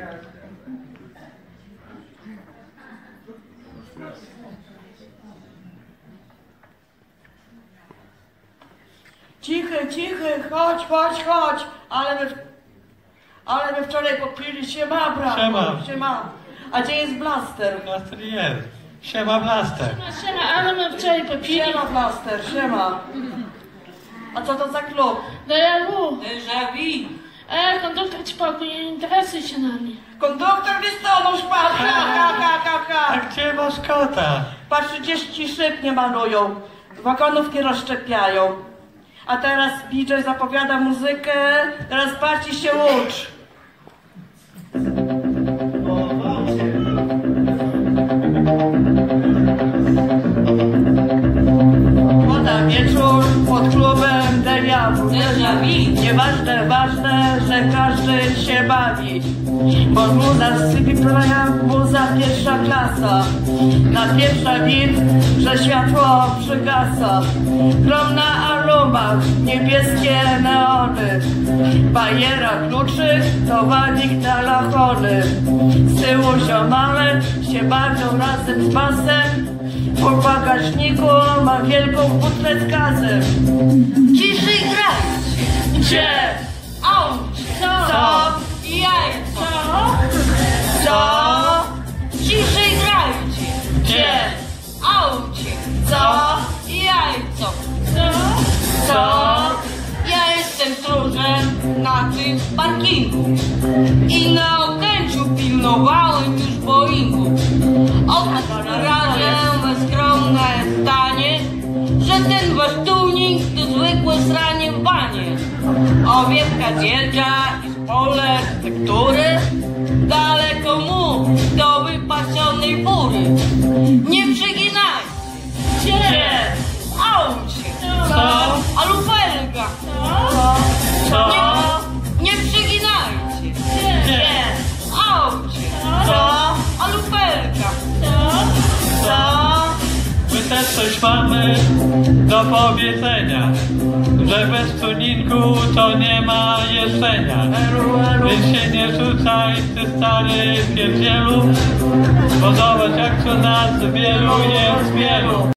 Cichy, cichy, chodź, chodź, chodź. Ale my wczoraj popili. Siema, brawo. Siema. Siema. A gdzie jest Blaster? Blaster jest. Siema, Blaster. Siema, ale my wczoraj popili. Siema, Blaster, siema. A co to za klub? Déjà vu. Déjà vu. Konduktor ci pokój, nie interesuj się nami. Konduktor listonosz, patrz, A gdzie masz kota? Patrz, gdzieś ci szyb nie malują. Wagonów nie rozszczepiają. A teraz DJ zapowiada muzykę, teraz patrz i się ucz. Woda, wieczór pod klubem Déjà vu. Nieważne, ważne, że każdy się bawi. Bo muza z Cypiplaya, muza pierwsza klasa. Na pierwsza wid, że światło przygasa. Grom na alumach, niebieskie neony. Bajera kluczy, towanik na lachony. Z tyłu ziomale się bawią razem z basem. Po bagażniku ma wielką butlę z gazem. Ciszej grajcie! Gdzie? Aucie! Co? Jajco! Co? Ciszej grajcie! Gdzie? Aucie! Co? Jajco! Co? Ja jestem stróżem na tym parkingu i na okęciu pilnowałem już Boeingu. Razem skromne stanie, że ten wasz tuning to zwykłe sranie w banie. Owiewka dzierża i spole tektury, daleko mu do wypasionej fury. Nie przeginaj! Gdzie? Aucie! Co? A luferka! Co? Nie przeginajcie! Gdzie? Aucie! A luferka! Co? My też coś mamy do powiedzenia, że bez tuningu to nie ma jedzenia. Więc się nie rzucaj, ty stary pierdzielu, bo zobacz jak to nas wielu jest wielu.